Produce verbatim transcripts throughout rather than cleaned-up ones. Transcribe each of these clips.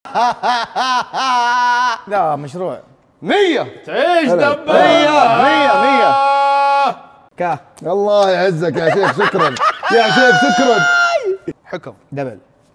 لا مشروع مية. تعيش دبابة. مية مية مية. كا الله يعزك يا شيخ، شكرا يا شيخ شكرا. حكم. دبل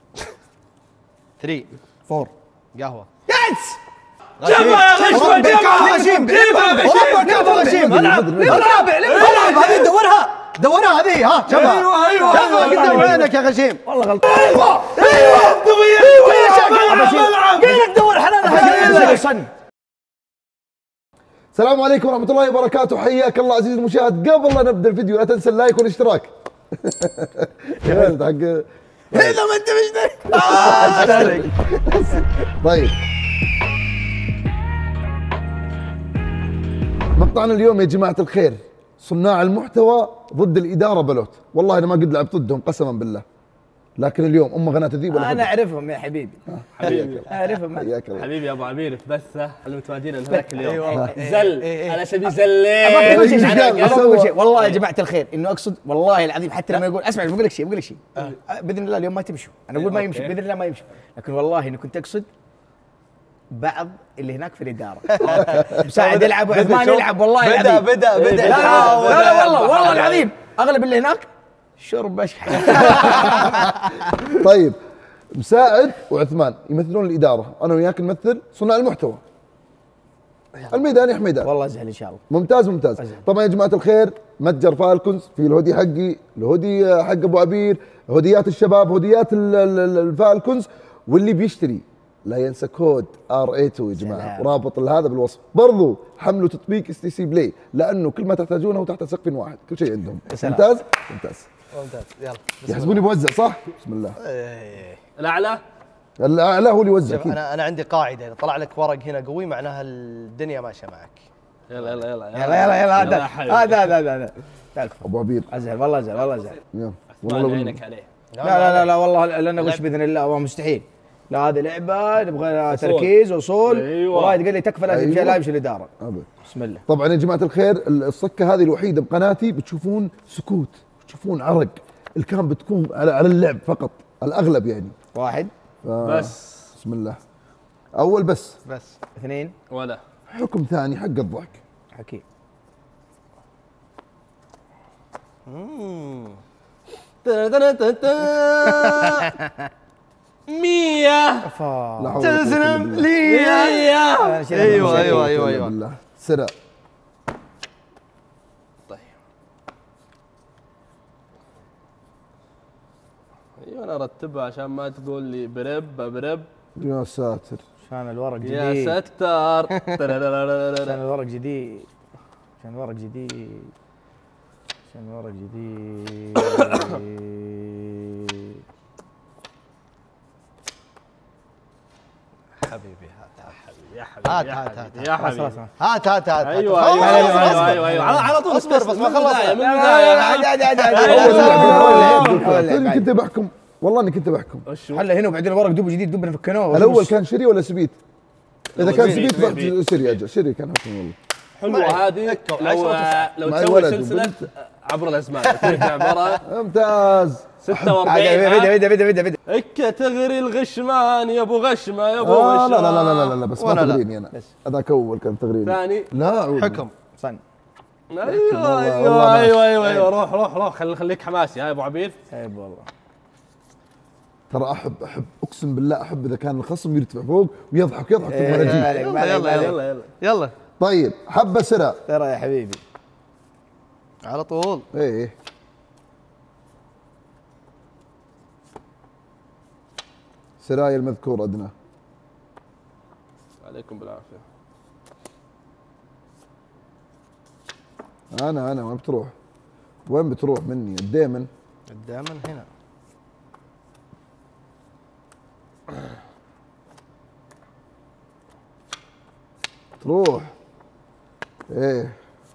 ثري فور قهوة. يس جمع يا غشمة جمع. غشيم كفو غشيم. العب العب العب هذه دورها دورها هذه. ها شوفها. ايوه ايوه شوفها قدام عينك يا غشيم. والله غلط. ايوه ايوه ايوه يا شباب. قيلك دور حلالها. السلام عليكم ورحمة الله وبركاته، حياك الله عزيزي المشاهد. قبل لا نبدا الفيديو لا تنسى اللايك والاشتراك. يا ولد حق اذا ما انت مش اشترك. طيب مقطعنا اليوم يا جماعة الخير، صناع المحتوى ضد الإدارة بلوت. والله أنا ما قد لعبت ضدهم قسما بالله، لكن اليوم أم قناة الذيب ولا انا اعرفهم يا حبيبي. حبيبي اعرفهم حياك الله. حبيبي يا ابو عبير في بثه احنا متواجدين هناك اليوم. اي والله. زل انا اشبي زلين. ابغى اقول شيء إيش قال؟ ابغى اقول شيء والله يا جماعه الخير انه اقصد والله العظيم حتى لما يقول اسمع بقول لك شيء بقول لك شيء باذن الله اليوم ما تمشوا. انا اقول ما يمشي باذن الله ما يمشي، لكن والله اني كنت اقصد بعض اللي هناك في الاداره. مساعد يلعب وعثمان يلعب. والله بدا العظيم بدا بدا. لا لا لا والله والله العظيم اغلب اللي هناك شرب اشحن. طيب مساعد وعثمان يمثلون الإدارة، أنا وياك نمثل صناع المحتوى. الميدان يا حميدان. والله ازعل ان شاء الله. ممتاز ممتاز. أزل. طبعا يا جماعة الخير متجر فالكونز في الهودي حقي، الهودي حق أبو عبير، هوديات الشباب، هوديات ال- ال- الفالكونز، واللي بيشتري لا ينسى كود ار اي تو يا جماعة، سلام. رابط هذا بالوصف. برضو حملوا تطبيق اس تي سي بلاي لأنه كل ما تحتاجونه تحت سقف واحد، كل شيء عندهم. سلام. ممتاز ممتاز. ممتاز. يلا يحسبوني بوزع صح؟ بسم الله. إيه. الاعلى الاعلى هو اللي يوزع. شوف انا انا عندي قاعده، اذا طلع لك ورق هنا قوي معناها الدنيا ماشيه معك. يلا يلا يلا يلا يلا يلا هذا هذا هذا هذا تعال ابو عبير ازعل والله ازعل والله ازعل. يلا والله والله عينك عليه. لا لا لا لا والله لن اغش باذن الله، والله مستحيل. لا هذه لعبه نبغى لها تركيز وصول. أيوة. والله تقول لي تكفى لازم أيوة. لا يمشي الاداره. أبد. بسم الله. طبعا يا جماعه الخير الصكه هذه الوحيده بقناتي بتشوفون سكوت، بتشوفون عرق، الكام بتكون على على اللعب فقط الاغلب يعني. واحد ف... بس بسم الله. اول بس بس اثنين ولا حكم ثاني حق الضحك. حكي. امم مية افا لا حول ولا قوة إلا تسلم بالله. لي. أنا شيلها ايوه من ايوه لا ايوه إله إلا ايوه. بالله. سرع. طيب ايوه انا ارتبها عشان ما تقول لي برب برب. يا ساتر. عشان الورق جديد. يا ستار. عشان الورق جديد. عشان الورق جديد. عشان الورق جديد. حبيبي هات يا حبيبي هات يا هات حبيبي هات يا خلاص حبيبي. خلاص. هات هات هات. ايوه خلاص، ايوه خلاص، ايوه اصبر. ايوه ايوه على على طول اصبر بس ما خلصنا. من لا البدايه. عادي عادي عادي عادي. اول أول لعبة لعبة. توني كنت بحكم، والله اني كنت بحكم. وشو؟ هلا هنا وبعدين الورق دوب جديد دوب نفكنوه. الاول كان شري ولا سبيت؟ اذا كان سبيت، سبيت سبيت. رحت شري اجل، شري كان حكم والله. حلوه هذه. فكوا. لو عشرة لو مع تسوي الولد سلسله وبنت. عبر الازمان تكون عباره ممتاز. ستة وأربعين. بدا بدا بدا بدا بدا. اكا تغري الغشمان يا ابو غشمه يا ابو آه غشمه. لا لا لا لا لا, لا بس ما ولا لا. تغريني انا. بس. هذاك اول كان تغريني. ثاني لا أعوذ. حكم. صن. ايوه والله- ايوه والله ايوه ماشي. ايوه ايوه روح روح روح خلي خليك حماسي ها يا ابو عبير. عيب والله. ترى احب احب اقسم بالله احب اذا كان الخصم يرتفع فوق ويضحك يضحك إيه، ثم يجي. مالك، مالك، يلا مالك. يلا يلا يلا طيب حبه سرع. ترى يا حبيبي على طول. ايه سرايا المذكور ادنى. عليكم بالعافيه. انا انا وين بتروح؟ وين بتروح مني؟ الديمن دائما هنا. تروح. ايه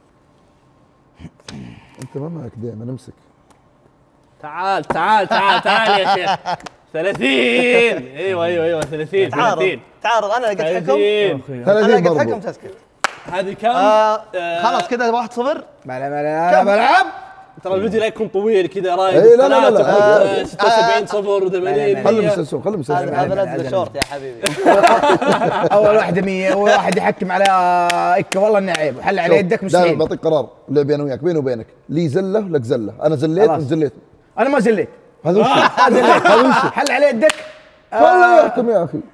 انت ما معك ديمن امسك. تعال تعال تعال تعال يا شيخ. ثلاثين. ايوه ايوه ايوه ثلاثين تعارض ثلاثين تعارض. انا لقيت حكم. ثلاثين. انا ثلاثين لقيت حكم برضو. تسكت. هذه كم؟ آه آه، خلاص كذا واحد صفر. ما لا ما لا انا بلعب. ترى الفيديو لا يكون طويل كذا رايق. إيه، لا، لا، لا، لا. ستة وسبعين صفر و80. خلهم يستانسون خلهم هذا يستانسون. هذا نزل شورت يا حبيبي. اول واحده مية، اول واحد يحكم على اكه والله انه عيب، وحل على يدك دائما مستحيل. بعطيك قرار لعبي انا وياك بيني وبينك، لي زله لك زله، انا زليت خلاص. وانت زليت. انا ما زليت، هذا وش؟ ما زليت، حل على يدك. خله يحكم يا اخي.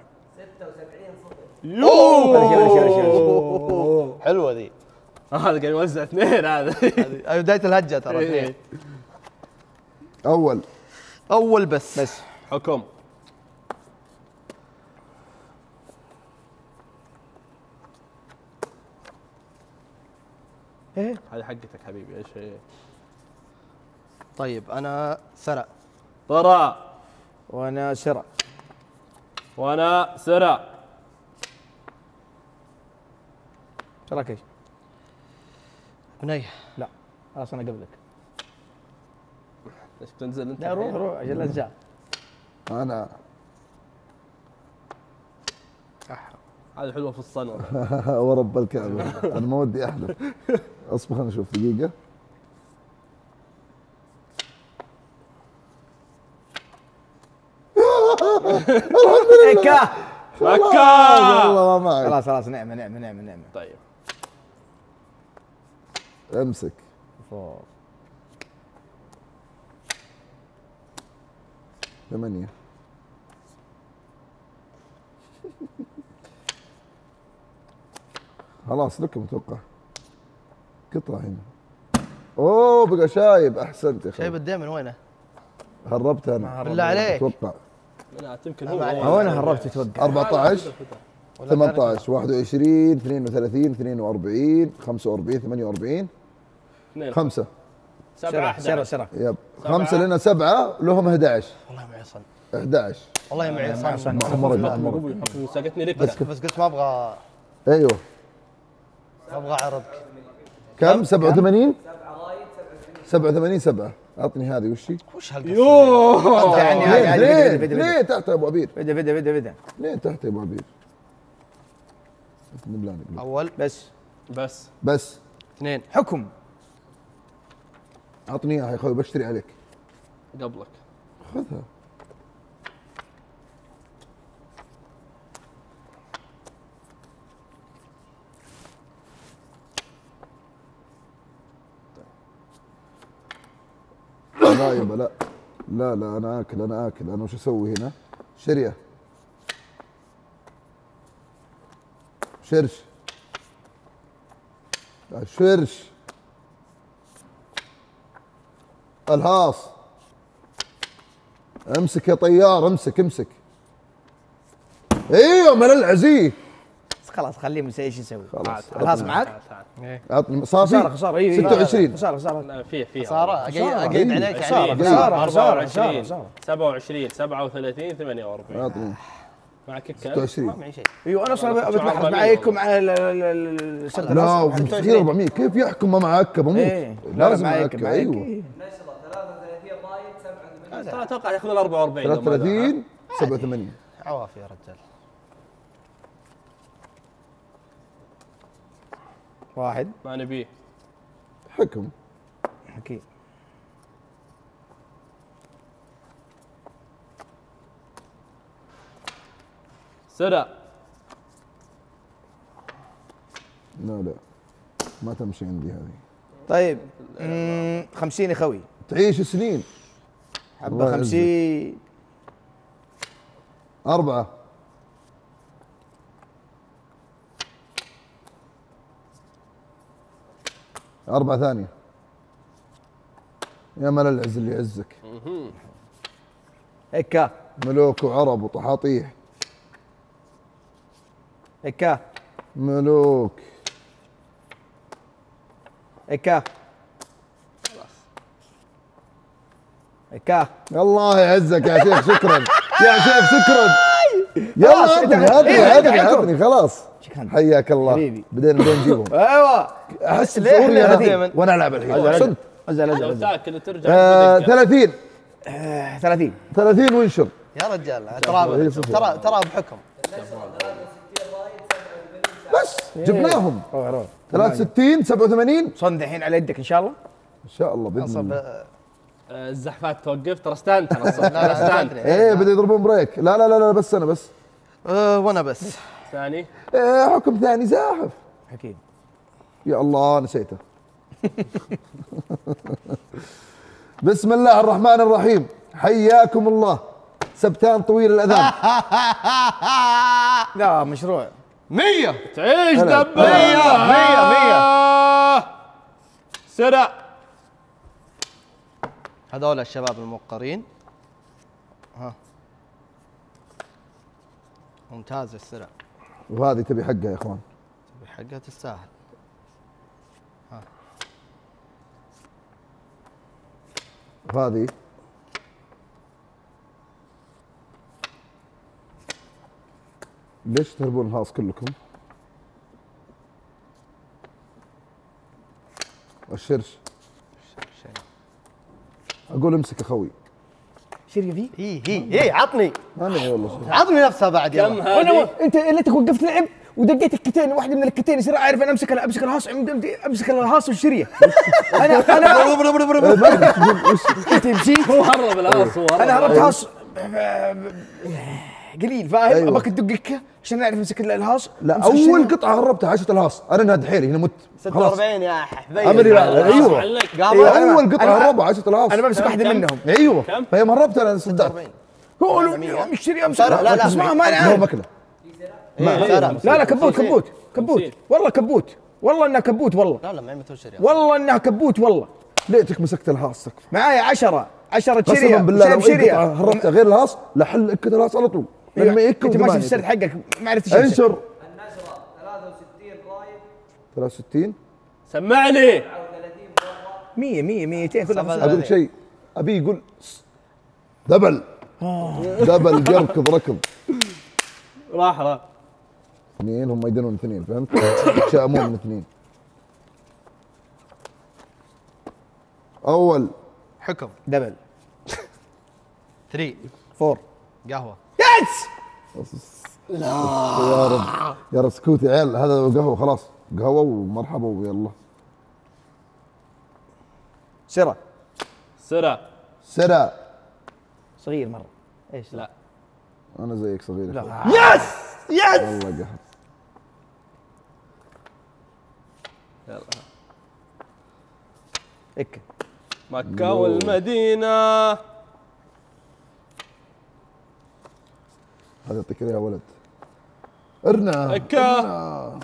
يوه حلوه ذي. هذا قاعد يوزع اثنين هذا. هذه بدايه الهجه ترى. إيه. اول اول بس بس حكم. ايه هذه حقتك حبيبي. ايش هي؟ طيب انا سرع. طرى. وانا سرع. وانا سرع. تراك ايش؟ بنيه. لا خلاص انا قبلك. ليش بتنزل انت؟ لا روح روح عشان لا انزعل. انا هذه حلوه في الصنعه. ورب الكعبه انا ما ودي احلف. اصبر خلينا نشوف دقيقه. اكا مكة. والله ما معك. خلاص خلاص نعمه نعمه نعمه نعمه. طيب امسك فوق. ثمانية. خلاص لكم اتوقع قطعة هنا. اوه بقى شايب. احسنت يا شايب اخي. الدين من وينه؟ هربت انا بالله عليك. اتوقع. لا يمكن ما عليك. هو انا هربت اتوقع. أربعة عشر ثمانية عشر واحد وعشرين اثنين وثلاثين اثنين وأربعين خمسة وأربعين ثمانية وأربعين اثنين خمسة. سبعة سرع أحد سرع. يب خمسة لنا سبعة لهم أحد عشر. والله معي صن. أحد عشر. والله معي صن. صن. مرة مرة. ساقتني لك. بس بس قلت ما ابغى ايوه. ما ابغى اعرضك. كم؟ سبعة وثمانين سبعة وثمانين سبعة. اعطني هذه وش هي؟ وش هالقصه؟ يوه. يعني ليه هذه ليه هذه فيديو ليه تحت يا ابو عبير؟ فيديو فيديو فيديو فيديو. ليه تحت يا ابو عبير؟ نبلانك لا. اول بس بس بس اثنين. حكم. اعطني اياها يا اخوي بشتري عليك. قبلك. خذها. لا يبا لا لا لا انا اكل انا اكل انا وش اسوي هنا؟ شريه شرش شرش الهاص. امسك يا طيار امسك امسك. ايوه مال العزيز. خلاص خليه مسوي ايش يسوي. خلاص خلاص معك. عطني صافي. خساره خساره اي ستة وعشرين. خساره خساره. لا فيه فيه صار اقيد اقيد عليك خسارة، يعني. خسارة. أربعة وعشرين خسارة. سبعة وعشرين سبعة وثلاثين ثمانية وأربعين. اعطني معك ستة كم؟ وعشرين. ما معي شيء. ايوه انا اصلا بتبحث معاكم على ال- ال- ال- السنة لا الأصل. مستحيل أربعمية كيف يحكم ما معك بموت. إيه. لازم معك معك معك ايوه. إيه. ترى اتوقع ياخذ ال أربعة وأربعين. ثلاثة وثلاثين سبعة وثمانين. عوافي يا رجال. واحد ما نبيه. حكم. اكيد. سرع. لا لا ما تمشي عندي هذه. طيب مم، خمسين يا خوي. تعيش سنين. الله حبه يعزك. خمسين. أربعة. أربعة ثانية. يا مال العز اللي يعزك. هكا ملوك وعرب وطحاطيح. هكا ملوك. هكا هكا. الله يعزك يا شيخ شكرا. يا شيخ شكرا. يلا خلاص، عطني انت- عطني إيه، عطني عطني. عطني خلاص. شكراً. حياك الله. حبيبي. بدينا بدينا نجيبهم. ايوه احس ليه بشعوري احنا أنا دائما؟ وانا العب الحين. أزل احسنت. ازل ازل لو ازل تاكل وترجع. آه، بدك. ثلاثين آه، ثلاثين. ثلاثين وانشر. يا رجال ترى ترى ترى بحكم. بس جبناهم. روح روح. ثلاثة وستين سبعة وثمانين. صند الحين على يدك ان شاء الله. ان شاء الله باذن أصلاً الله. ب- آه، الزحفات توقف ترى استنت ترى الصف. لا لا استنت. استنى. ايه بده يضربون بريك. لا لا لا لا بس انا بس. آه، وانا بس. ثاني ايه حكم ثاني زاحف. اكيد. يا الله نسيته. بسم الله الرحمن الرحيم. حياكم الله. سبتان طويل الاذان. لا مشروع. مية. تعيش هلا. دبه مية، مية، مية. سرع. هذول الشباب الموقرين. ها. ممتاز السرعة. وهذه تبي حقها يا اخوان. حقها تستاهل. وهذه ليش تهربون الهاص كلكم؟ والشرش اقول امسك اخوي. شريه فيه؟ هي هي هي عطني انا والله شوف. عطني نفسها بعد كم يلا. وانا هذه؟ انت ليتك وقفت لعب ودقيت الكتين، واحده من الكتين يصير اعرف انا امسك امسك الهاص امسك الهاص والشريه. انا انا ما أدري تقول وش. انت مشيت هو هرب الهاص هو هرب انا هربت الهاص. هاص قليل فاهم. أيوة. ابغاك تدقك عشان نعرف نمسك الهاص. لا أمسك اول الشرية. قطعه هربتها عاشت الهاص. انا انهد حيلي هنا مت. ستة وأربعين يا حبيبي. امري لا ايوه. عليك. أيوة، أنا- اول قطعه أنا- هربها عاشت الهاص. انا بمسك كم- واحده كم؟ منهم. ايوه كم؟ فهي مربتها انا صدقت. ستة وأربعين. هو لا، مية. يوم الشريه امسك. لا، لا، لا. اسمعها ما لا هو انا مكله. لا لا كبوت كبوت كبوت خمسين. والله كبوت والله انها كبوت والله لا لا ما مثل شريعة. والله انها كبوت والله. ليتك مسكت الهاص تكفى. معايا عشرة عشرة قسما شريه بالله لو شايف اي قطعه شريه. هربتها غير الهاص لحل اكد الهاص على طول. لما أيوة. يكون انت ماشي في ثمانية. السرد حقك ما عرفت ايش انشر. النشرة ثلاثة وستين رايد ثلاثة وستين. سمعني. مية مية ميتين كلها سبعة. خمسة. اقول لك شيء ابي يقول س- دبل دبل يركض ركض. راح راح. اثنين هم يدنون اثنين فهمت؟ يتشائمون من اثنين. اول حكم دبل ثلاثة فور قهوة. يس. يا رب يا رب سكوت يا عيال. هذا قهوه خلاص. قهوه ومرحبا ويلا. سرة سرع. سرع. صغير مرة. ايش لا. انا زيك صغير. لا. يس يس. والله قهوه. يلا. هيك مكة والمدينة. هذا يعطيك يا ولد. ارنا مكة. ارنا.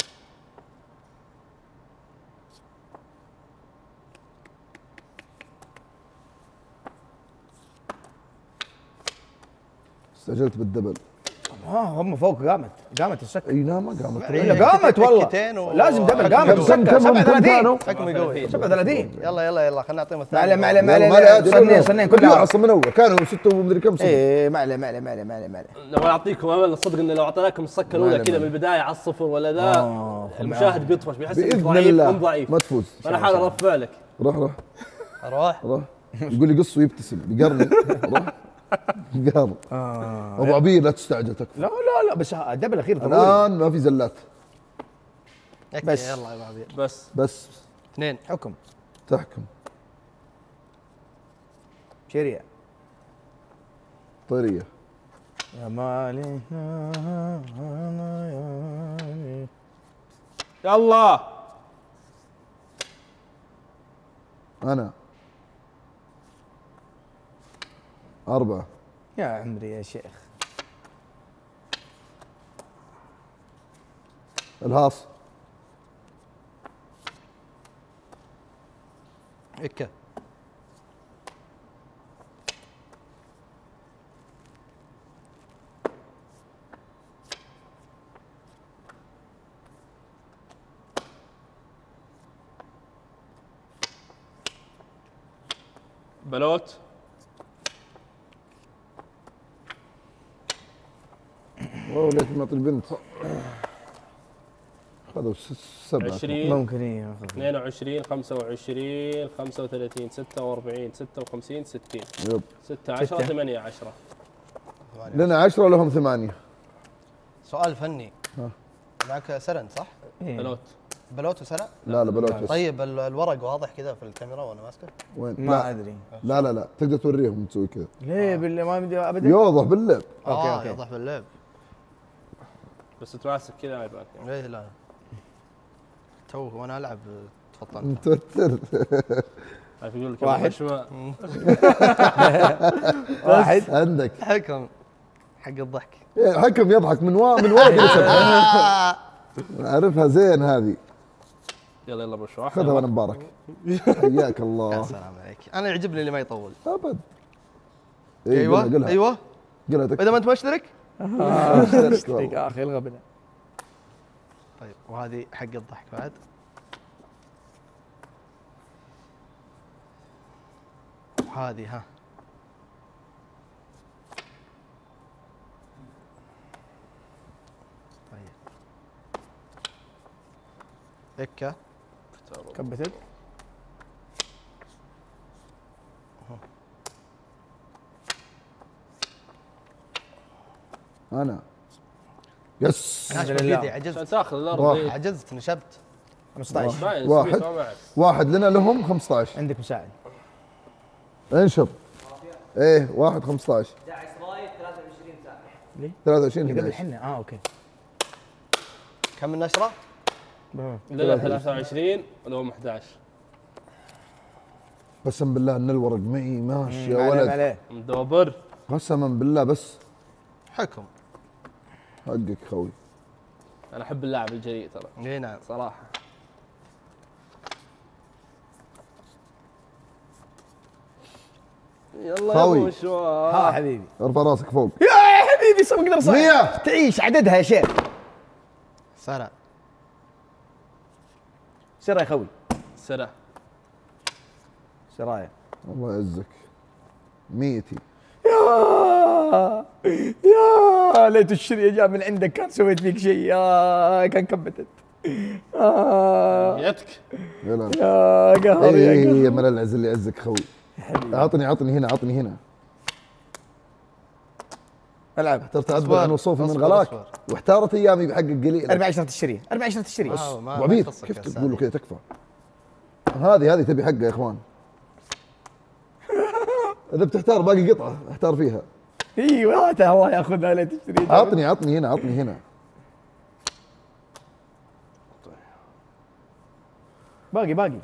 استعجلت بالدبل. اه هم فوق قامت قامت السكة. اي لا ما قامت. لا قامت والله كتين و- لازم دبل حكم قامت قوي. كم كم سبعة هم كم كانوا؟ وثلاثين حكم قوي. سبعة وثلاثين. يلا يلا يلا خلينا نعطيهم ما عليه الثاني. ما عليه ما يلا، عليه ما عليه، صنين صنين كلها. اصلا من اول كانوا ستة ومدري كم سنة. ايه ما عليه ما عليه ما عليه ما عليه ما عليه. لو اعطيكم امل الصدق انه لو اعطيناكم الصكه الاولى ما كذا عليه. من البدايه على الصفر ولا ذا آه، المشاهد بيطفش بيحس انك باذن ضعيف الله ام ضعيف. ما تفوز. انا حاول ارفع لك. روح روح اروح. روح. يقول لي قص ويبتسم يقرني. روح قار. ابو عبير لا تستعجل تكفى. لا لا لا بس الدبل الاخير ضروري. الان ما في زلات. بس بس. يلا يا ابو عبير. بس بس اثنين. حكم تحكم. شريعة. طريه. يا مالي يلا. انا أربعة. يا عمري يا شيخ. الهاص. إكا. بلوت. اوه ليش ما معطي البنت. خذوا س- سبعة. عشرين. ممكن ايه اثنين وعشرين خمسة وعشرين خمسة وثلاثين ستة وأربعين ستة وخمسين ستين يب. ستة عشرة ستة. ثمانية عشرة. لنا عشرة لهم ثمانية. سؤال فني. ها. معك سرن صح؟ إيه. بلوت. بلوت وسلع؟ لا لا بلوت بس. طيب ال- الورق واضح كذا في الكاميرا وانا ماسكه؟ وين؟ ما لا. ادري لا لا لا تقدر توريهم تسوي كذا. ليه بالله ما بدي ابدا. يوضح باللعب. أوكي، اه أوكي. يوضح باللعب. بس تماسك كذا ما يبان. ليه لا تو وانا العب تفضل. متوتر. عارف يقول لك واحد. شمال. واحد عندك حكم حق الضحك. حكم يضحك من وا من ورا اعرفها زين هذه. يلا يلا بشوي واحد. خذها وانا مبارك. حياك يا الله. سلام عليك. انا يعجبني اللي ما يطول. ابد. إيه، ايوه قلها- قلها. ايوه. قلها تكفى. اذا ما انت مشترك. اشتركت والله. يا اخي الغى بنا. طيب وهذه حق الضحك بعد. وهذه ها. طيب. هكا. كبتت. انا يس. ناشفة لله. بيدي عشان عجزت. تاخذ الارض. واحد. إيه. عجزت نشبت. خمسطعش. باين واحد. سبيس ما معك. واحد لنا لهم خمسة عشر. عندك مساعد. انشر. ايه واحد خمسة عشر. احد عشر رايد ثلاثة وعشرين ساعة. ثلاثة وعشرين قبل احد عشر. حنا اه اوكي. كم النشرة؟ لا لا ثلاثة وعشرين ولهم أحد عشر. قسم بالله ان الورق معي ماشي يا عليه ولد. عليه. مدوبر. قسما بالله بس حكم. حقك خوي. انا احب اللاعب الجريء ترى اي نعم. صراحه. يلا خوي. يا مشوار. ها حبيبي. ارفع راسك فوق. يا حبيبي سبق اقدر صح. مية. تعيش عددها يا شيخ. سلام. سرى يا خوي. سرع. سرايا. الله يعزك. ميتي. يا يا ليت الشريه جاء من عندك كان سويت فيك شيء يا كان كبتت. آه يتك. يلا. يا قهر يا اي قهر. يا ملل العز اللي يعزك خوي. اعطني اعطني هنا اعطني هنا. العب. ترى تعبر أصبر، عن وصوفي من أصبر، غلاك أصبر. واحتارت ايامي بحق قليل. اربع عشرة الشريه اربع عشرة الشريه. آه، ما- ابو عبيد ما يخصك كيف يا تقول له أستاذ. كذا تكفى. هذه هذه تبي حقه يا اخوان. اذا بتحتار باقي قطعه احتار فيها. ايوه هاتها الله ياخذها ليت الشريه. اعطني اعطني هنا اعطني هنا. باقي باقي.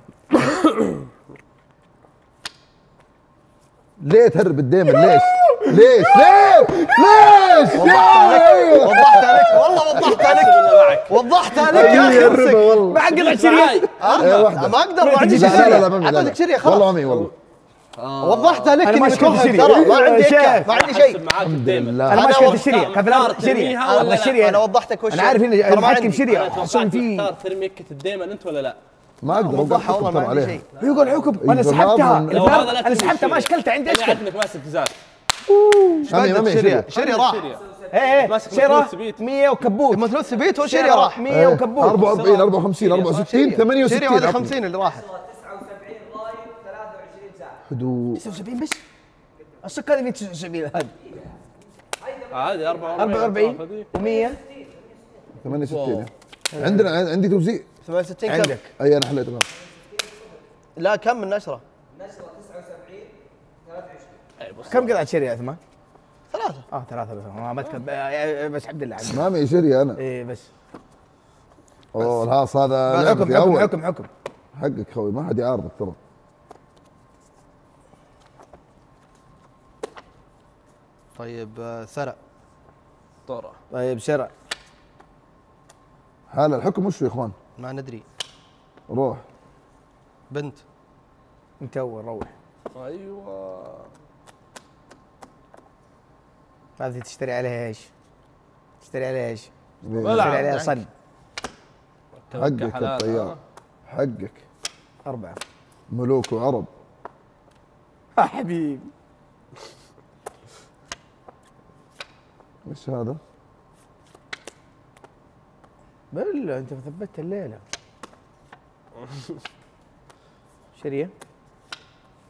ليه تهرب الديمن ليش؟ ليش؟ ليش؟ ليش؟ وضحت عليك والله وضحت عليك وضحت عليك يا اخي امسك. والله. ما حق الشريه. إيه، واحدة. ما اقدر ما عندي لا شيء. لا لا لا ما معي، لا، اعطيتك شريه خلاص. والله ما معي والله. وضحت عليك أنا ما اني شكلت مكرهك شريه. ترى ما عندي شيف. هيك، ما عندي شيء. أحسب معاك الحمد الديمن. لله. انا ما أنا شكلت والله الشريه كان في الارض شريه. ترميها ولا ابغى لا؟ الشريه انا وضحتك وش انا عارف اني ترى ما محكم عندي. شريه انا خصوصا توقعت في تختار ترمي مكة الديمن انت ولا لا؟ ما اقدر وضحها أوقف والله ما ترى عندي عليها. شيء. يقول حكم وانا إذا ما سحبتها. أظن- لو هذا لا انا ترمي سحبتها ما الشرية. اشكلتها عندي أنا اشكل. عارف انك ماسك جزاز. ما معي ما معي شريه شرية. شريه راح. ايه ماسك شيره مفلوس بيت. مية وكبوت. مثلث بيت وشريه راح. مية وكبوت. أربعة وأربعين أربعة وخمسين أربعة وستين ثمانية شريه وستين وهذه عطني. خمسين اللي راحت. تسعة وسبعين رايد ثلاثة وعشرين ساعة. هدوء. تسعة وسبعين بس. الصك هذه في تسعة وسبعين هذه. هذه أربعة أربعة وأربعين و100 ثمانية وستين. عندنا عندي توزيع. ثمانية وستين كم؟ عندك. اي انا حليت الغلط. لا كم النشره؟ نشرة تسعة وسبعين ثلاثة وعشرين. كم قطعة شريه يا عثمان؟ ثلاثه. اه ثلاثة بس ما ما تكب آه، بس عبد الله عبد الله. ما معي شرية انا. ايه بس اوه الهاص هذا حكم لعبتي حكم اول. حكم حكم. حقك خوي ما حد يعارضك ترى. طيب آه، سرع. طورة. طيب شرع. حال الحكم وش يا اخوان؟ ما ندري. روح. بنت. انت اول روح. ايوه. هذه تشتري عليها ايش؟ تشتري عليها ايش؟ بلع. تشتري عليها صن. حقك يا حلال، طيار. ها؟ حقك. أربعة. ملوك وعرب. آه حبيبي. وش هذا؟ بلا انت ثبتت الليلة. شريه.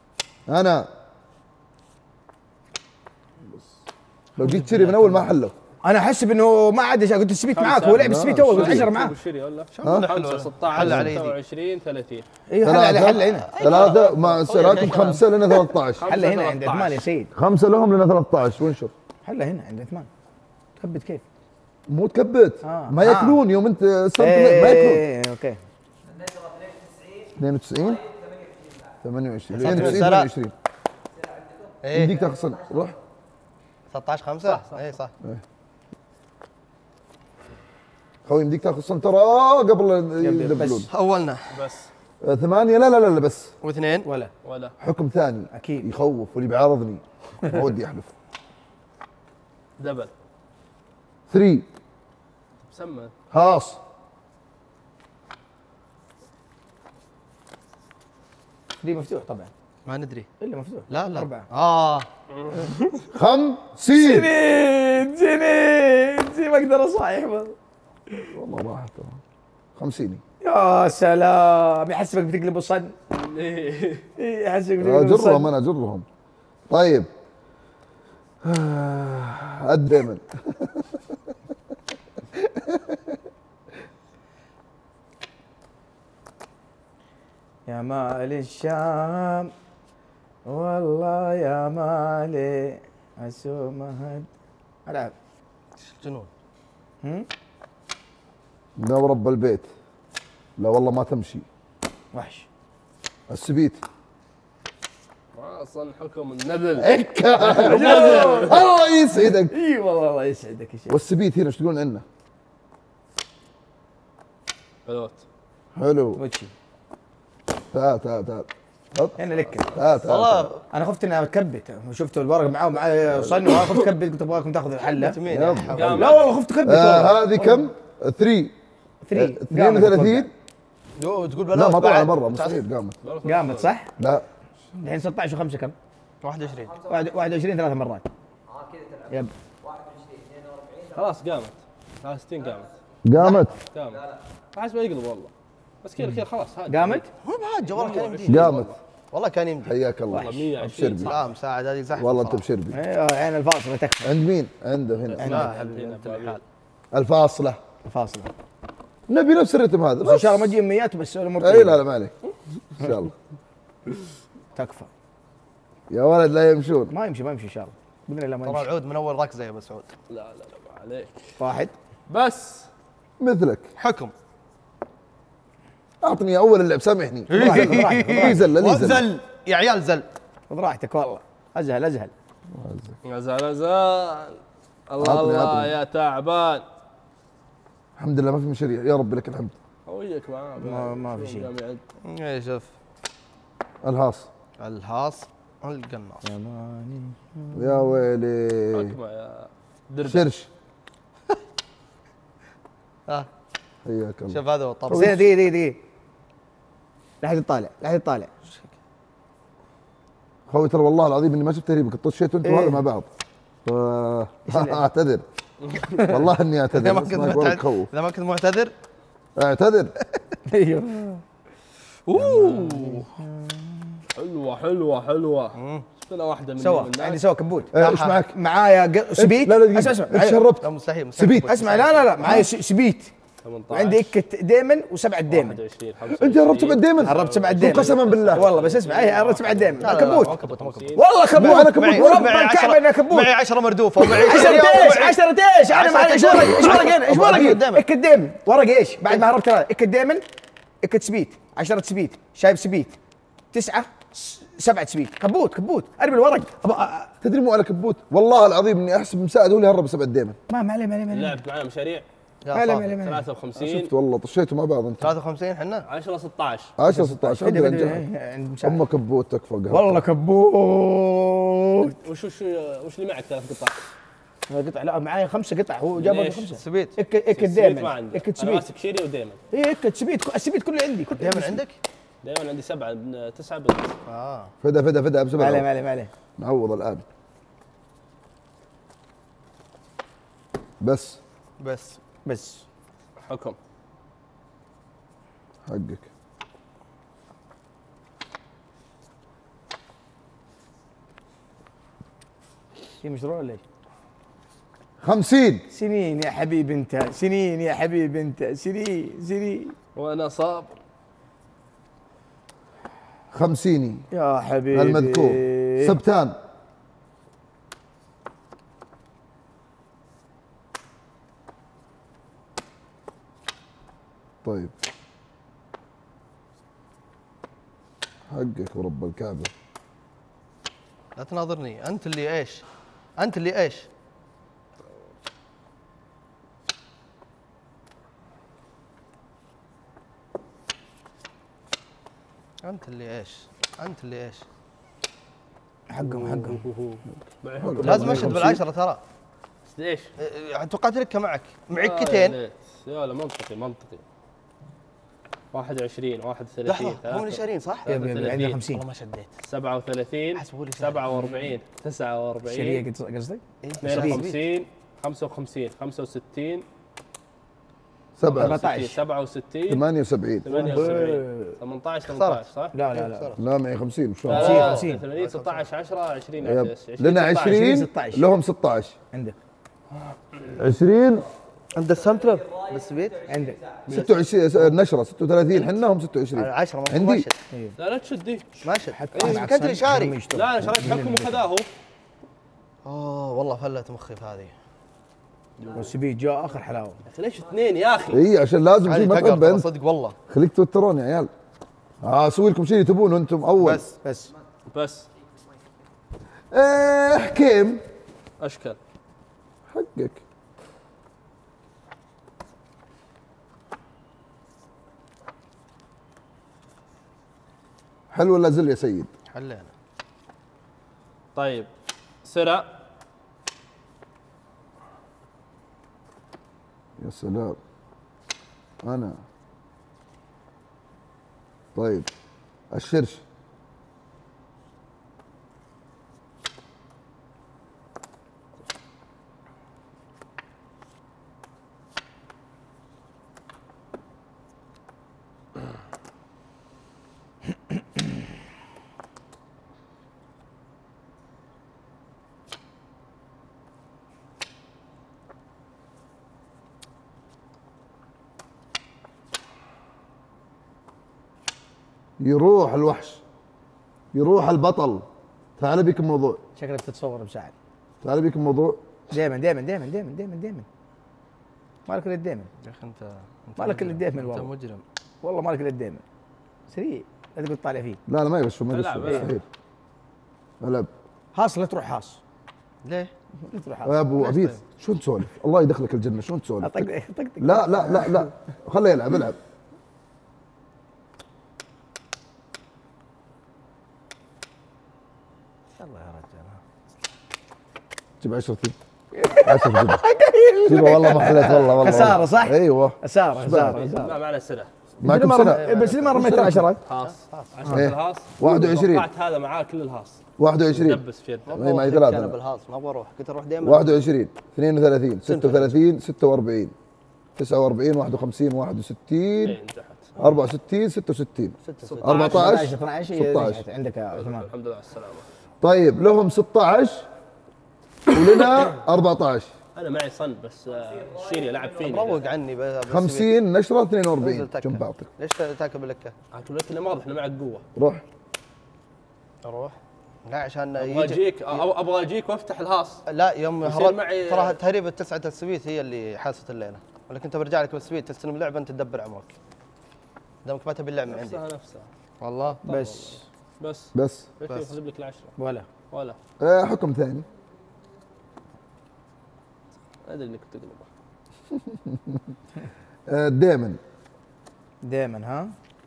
انا لو جيت شري من اول ما حلوا. انا احسب انه ما عاد قلت سبيت معاك هو لعب سبيت اول قلت عشرة معاه. وشري ولا حلو. خمسة ستة عشر ستة وعشرين ثلاثين. ايوه حل على حل هنا. ثلاثة مع سيراتكم خمسة لنا ثلاثة عشر. حل هنا عند عثمان يا سيد. خمسة لهم لنا ثلاثة عشر وانشر. حل هنا عند عثمان. تكبت كيف؟ مو تكبت آه. ما ياكلون يوم انت استلمت ايه ما ياكلون. ايه اوكي. اثنين وتسعين ثمانية وعشرين سلام. اثنين وتسعين ثمانية وعشرين ايه يمديك تاخذ صن روح. ثلاثة عشر خمسة اي صح. خوي يمديك تاخذ صن ترى قبل يدبلون. اولنا بس آه، ثمانية لا لا لا لا بس واثنين ولا ولا حكم ثاني أكيد. يخوف واللي بيعارضني ما ودي احلف. دبل ثري سمى خلاص دي مفتوح طبعا. ما ندري. الا مفتوح. لا لا أربعة. اه خمسين جنين جنين زي ما اقدر اصايح والله راحت ترى خمسيني. يا سلام يحسبك بتقلب الصن. يحسبك بتقلب اجرهم الصن. انا اجرهم. طيب آه، الدمن يا مال الشام والله يا مالي اسوم هد العب. جنون. لا ورب البيت لا والله ما تمشي. وحش. السبيت اصلا حكم النبل. الله يسعدك. اي والله الله يسعدك يا شيخ. والسبيت هنا ايش تقولون عنه؟ بلوت حلو. وجهي تعال تعال تعال هب. هنا لك. تعال تعال والله انا خفت اني اكبت شفت الورق معاه ومعاه صن وانا خفت اكبت قلت ابغاكم تاخذوا الحله. مين يلا. يا حبيبي؟ لا والله خفت اكبت آه هذه كم؟ ثري ثري اثنين وثلاثين يو، تقول لا بلاوت ما طلع بعد. برا مستحيل قامت. قامت صح؟ لا الحين ستة عشر وخمسة كم؟ واحد وعشرين. واحد- واحد وعشرين ثلاث مرات. اه كذا تلعب يب. واحد وعشرين اثنين وأربعين خلاص قامت ثلاثة وستين قامت قامت قامت احس ما يقلب والله بس كذا كذا خلاص هذا قامت؟ هو بعد جوال كان يمدي. قامت والله كان يمدي. حياك الله والله مية وعشرين بشربي لا مساعد هذه زحمه. والله انت بشربي. ايوه عين الفاصله تكفى. عند مين؟ عنده هنا لا حبيبي انت الحال. الفاصلة الفاصله. نبي نفس الرتم هذا بس ان بس. شاء الله ما تجي امنيات بس الامور اي طيبة. لا لا ما عليك ان شاء الله. تكفى. يا ولد لا يمشون. ما يمشي ما يمشي ان شاء الله باذن الله ما ترى يمشي. العود من اول ركزه يا ابو سعود. لا لا لا ما عليك واحد. بس مثلك حكم. اعطني اول اللعب سامحني. براحتك، براحتك، لي زله لي زله. زل يا عيال زل. خذ راحتك والله. ازهل ازهل. نزال نزال الله عطني، الله عطني. يا تعبان الحمد لله ما في مشاريع يا رب لك الحمد. هويك معاه ما- ما في شيء. قام يعد. اي شوف الهاص الهاص القناص. يا ماني. يا ويلي. حكمه يا درب شرش ها حياك الله. شوف هذا هو بس الطرف. هنا دقيقه دقيقه دقيقه. لا حد يطالع لا حد يطالع. خوي ترى والله العظيم اني ما شفت تهريبك طشيتوا انتم إيه. هذا مع بعض. ف... اعتذر والله اني اذا اعتذر ما بس كنت ما أقول معتذر خوف. اذا ما كنت معتذر. اعتذر. ايوه. اوه حلوه حلوه حلوه شفنا واحده من سوا الناس. عندي سوا كبوت. إيه، ايش معك؟ معايا ق- سبيت. لا لا دقيقة. اسمع اسمع ايش معايا- شربت؟ لا مستحيل مستحيل. سبيت. اسمع لا لا لا معايا س- سبيت. ثمانية عشر وعندي إكة ديمن وسبعة ديمن. واحد وعشرين خمسة وعشرين انت جربت بعد دائما قربت سبعة ديمن. قسما بالله. والله بس اسمع اي قربت سبعة ديمن. لا لا لا كبوت. مو كبوت مو كبوت. والله كبوت. مو أنا كبوت. معي ورب معي الكعبة انه عشرة كبوت. معي عشرة مردوفة ومعي عشرة ايش؟ عشرة ايش؟ انا معي ايش ورق ايش ورق هنا؟ ايش ورق أبغى هنا؟ ديمن. إكة ديمن ورق ايش؟ بعد ما هربت هذا إكة ديمن إكة سبيت عشرة سبيت شايب سبيت تسعة س- سبعة سبيت كبوت كبوت ارمي الورق أبغى- أ- تدري مو على كبوت والله العظيم اني احسب مساعد هو اللي هرب سبعة دائما. ما ما عليه ما عليه ما عليه لعب معنا مشاريع يا ما عليه ما صاحبي. عليه ما عليه. ثلاثة وخمسين شفت والله طشيتوا مع بعض انت. ثلاثة وخمسين احنا. عشرة ستة عشر عشرة ستة عشر فدي- عندنا فدي- نجاح. عند مساعد. ام كبوت تكفى قهر. والله كبوت. وش وش وش اللي معك ثلاث قطع؟ قطع لا معايا خمسة قطع هو جاب ليش؟ خمسة. سبيت. إكة إكة سبيت ديمن ما عندي إكة انا سبيت. ماسك شيري ودايما إيه إكة سبيت السبيت كله عندي كله دائما عندك؟ دايما عندي سبعة من تسعة بنت اه فدا فدا فدا ما عليه ما بسبب عليه ما عليه. نعوض الان بس بس بس حكم حقك. في مشروع ولا ايش؟ خمسين. سنين يا حبيب انت، سنين يا حبيب انت، سنين سنين وانا صابر. خمسيني يا حبيبي المذكور. سبتان. طيب حقك ورب الكعبة. لا تناظرني، انت اللي ايش؟ انت اللي ايش؟ انت اللي ايش؟ انت اللي ايش؟ حقهم حقهم. لازم اشد بالعشرة ترى. ليش؟ أه، توقعت لك معك معكتين. يا لا منطقي منطقي. واحد وعشرين، واحد وثلاثين، لحظة هم اللي شارين صح؟ يا ابني عندنا خمسين. والله ما شديت. سبعة وثلاثين، حسبوا لي شاري. سبعة وأربعين، تسعة وأربعين، شريه قد- قصدك؟ اثنين وخمسين، خمسة وخمسين، خمسة وستين، سبعة. أربعة. سبعة وستين، ثمانية وسبعين. ثمانية وسبعين، ثمانية عشر، ثمانية عشر صح؟ لا لا لا لا معي خمسين شلون؟ لا، خمسين، لا، خمسين. ثمانين، ستة عشر، عشرة، عشرين، يب. عشرين، لنا ستة عشر. عشرين ستة عشر. لهم ستة عشر. عندك عشرين انت السمت له بالسبيت؟ عندك ستة وعشرين نشرة ستة وثلاثين حنا هم ستة وعشرين. عشرة ما عندي. ما شد. لا لا تشدي. ما شد. أنا كنت اللي شاري. لا انا شريت حكم وخذاه. اوه والله فلت مخي في هذه. والسبيت جاء اخر حلاوه. يا اخي ليش اثنين يا اخي؟ اي عشان لازم في علي متعب تقر ترى انت. صدق والله. خليك توترون يا عيال. آه، اسوي لكم شيء تبونه انتم اول. بس بس بس ايه حكيم اشكال. حقك. حلو ولا زل يا سيد؟ حلينا. طيب سرع. يا سلام. انا طيب الشرش. يروح الوحش، يروح البطل. تعال بيك الموضوع، شكلك تتصور بساعد. تعال بيك الموضوع. دائما دائما دائما دائما دائما دائما مالك الا الدائما. يا اخي انت انت مالك الا مجرم. الدائما انت والله. مجرم. والله مالك الا الدائما. سريع لا تقول طالع فيه. لا لا ما يغشوا ما لا، يغشوا لا. مستحيل. العب هاص لا تروح هاص. ليه؟ لا تروح يا هاص. ابو عبيد شو تسولف؟ الله يدخلك الجنه شو تسولف؟ طق طق طق. لا لا لا لا خليه يلعب العب. يلا يا رجال. جيب عشرتي. عشرة جيبها. جيبها والله ما خليت والله والله. خسارة صح؟ ايوه. خساره خساره ما معنا سرع. معكم سنة. بس ليه ما رميت العشرات؟ هاص. عشرة إيه. الهاص. واحد وعشرين. توقعت هذا معاه كل الهاص. واحد وعشرين. دبس في يده. ما هي انا ثلاثة. بالهاص ما ابغى اروح كنت اروح دائما. واحد وعشرين اثنين وثلاثين ستة وثلاثين ستة وأربعين تسعة وأربعين واحد وخمسين واحد وستين إيه، نجحت. أربعة وستين ستة وستين ستة أربعة عشر اثنا عشر ستة عشر. ستة عشر عندك يا عثمان. الحمد لله على السلامة. طيب لهم ستة عشر ولنا أربعة عشر. انا معي صن بس آه، شيري لعب فيني. روق عني ب- بالسبيت. خمسين نشرة اثنين وأربعين انزل تكة. كم بعطيك؟ ليش تاكل بلكه؟ عاد لك انه واضح انه معك قوة. روح. اروح لا عشان ابغى يجي اجيك أو- ابغى اجيك وافتح الهاص. لا يوم يصير هرب معي- ترى تهريب تسعة السويت هي اللي حاست الليله ولكن انت برجع لك بالسويت تستلم لعبه انت تدبر عمرك دامك ما تبي اللعب من عندي نفسها نفسها. والله بس بس بس بس يحسب لك العشرة ولا ولا آه حكم ثاني. ادري انك تقلبه. آه دائما. دائما ها.